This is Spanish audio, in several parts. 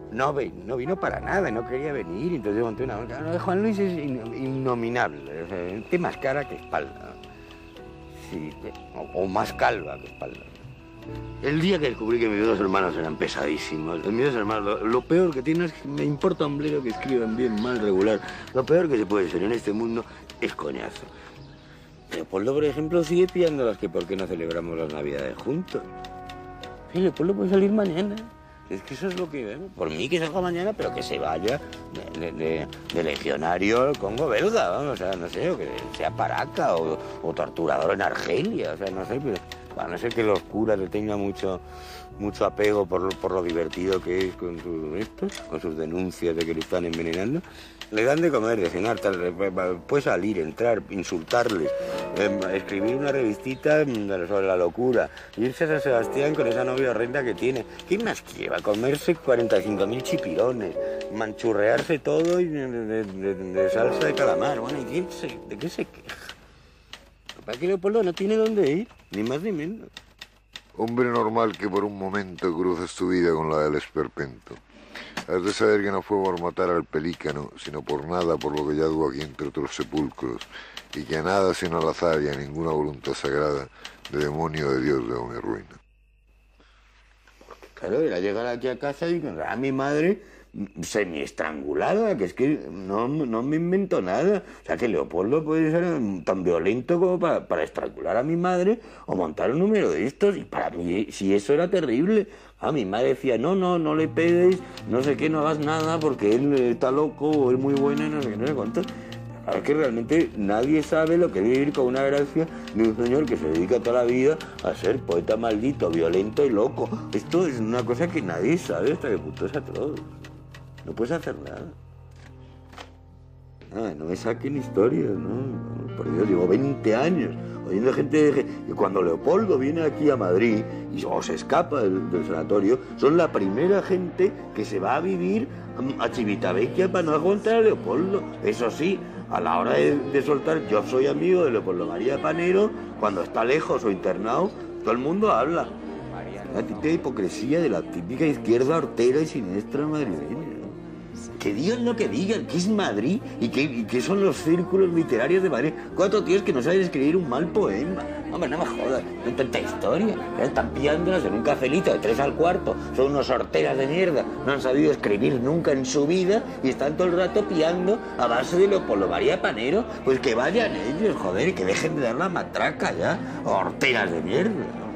no vino para nada, no quería venir, entonces monté una... No, Juan Luis es innominable, o sea, tiene más cara que espalda. Sí, o más calva que espalda. El día que descubrí que mis dos hermanos eran pesadísimos, mis dos hermanos, lo peor que tienen es que me importa un bledo que escriban bien, mal, regular. Lo peor que se puede ser en este mundo es coñazo. Leopoldo, por ejemplo, sigue pillando las que por qué no celebramos las Navidades juntos. Sí, Leopoldo puede salir mañana. Es que eso es lo que vemos. Por mí que salga mañana, pero que se vaya de legionario al Congo belga, vamos, o sea, no sé, o que sea paraca o torturador en Argelia, o sea, no sé, pero a no ser que los curas le tengan mucho apego por lo divertido que es con sus denuncias de que le están envenenando. Le dan de comer, de cenar, puede salir, entrar, insultarles, escribir una revistita sobre la locura, irse a San Sebastián con esa novia horrenda que tiene. ¿Qué más quiere? Va a comerse 45.000 chipirones, manchurrearse todo y de salsa de calamar. Bueno, ¿y de qué se queja? ¿Para qué Leopoldo no tiene dónde ir? Ni más ni menos. Hombre normal que por un momento cruces tu vida con la del esperpento. Has de saber que no fue por matar al pelícano, sino por nada por lo que yago aquí entre otros sepulcros, y que a nada sino al azar y a ninguna voluntad sagrada de demonio de Dios debo mi ruina. Claro, era llegar aquí a casa y encontrar a mi madre semi-estrangulada, que es que no me invento nada. O sea, que Leopoldo puede ser tan violento como para estrangular a mi madre o montar un número de estos. Y para mí, si eso era terrible. A mi madre decía, no le pegues, no sé qué, no hagas nada porque él está loco o es muy bueno y no sé qué, no sé cuánto. Claro, es que realmente nadie sabe lo que es vivir con una gracia de un señor que se dedica toda la vida a ser poeta maldito, violento y loco. Esto es una cosa que nadie sabe hasta que puto es atroz. No puedes hacer nada. No me saquen historias, ¿no? Por Dios, llevo 20 años oyendo gente que cuando Leopoldo viene aquí a Madrid o se escapa del sanatorio, son la primera gente que se va a vivir a Civitavecchia para no aguantar a Leopoldo. Eso sí, a la hora de soltar, yo soy amigo de Leopoldo María Panero, cuando está lejos o internado, todo el mundo habla. La típica hipocresía de la típica izquierda hortera y siniestra madrileña. Que digan lo que digan, que es Madrid y que son los círculos literarios de Madrid. 4 tíos que no saben escribir un mal poema. Hombre, no me jodas, no hay tanta historia. Están pillándonos en un cafelito de 3 al cuarto. Son unos horteras de mierda. No han sabido escribir nunca en su vida y están todo el rato pillando a base de Leopoldo María Panero. Pues que vayan ellos, joder, y que dejen de dar la matraca ya. Horteras de mierda.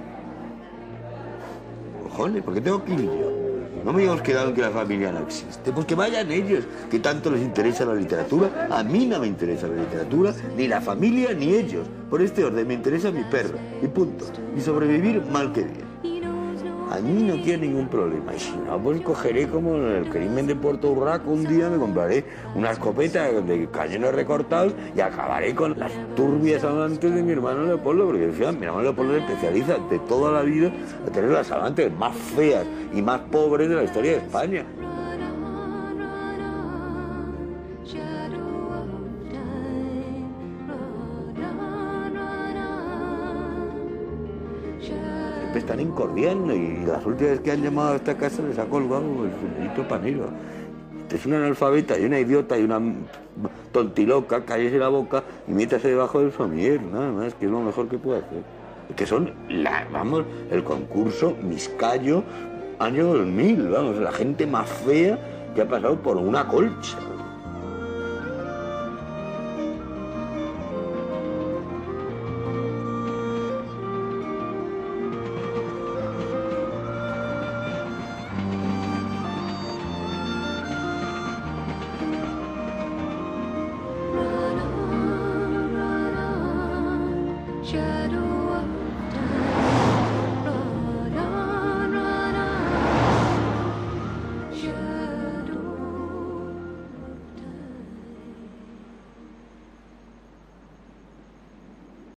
Joder, ¿por qué tengo que ir yo? No me hemos quedado en que la familia no existe. Pues que vayan ellos, que tanto les interesa la literatura. A mí no me interesa la literatura, ni la familia, ni ellos. Por este orden me interesa mi perra, y punto. Y sobrevivir mal que bien. A mí no tiene ningún problema. Y si no, pues cogeré como en el crimen de Puerto Urraco un día, me compraré una escopeta de cañones recortados y acabaré con las turbias amantes de mi hermano Leopoldo, porque decía, mi hermano Leopoldo se especializa de toda la vida a tener las amantes más feas y más pobres de la historia de España. Están incordiando y las últimas veces que han llamado a esta casa les ha colgado el señorito Panero. Es una analfabeta y una idiota y una tontiloca, cállese la boca y métase debajo del somier, nada más, que es lo mejor que puede hacer. Que son, el concurso Miscayo año 2000, vamos, la gente más fea que ha pasado por una colcha.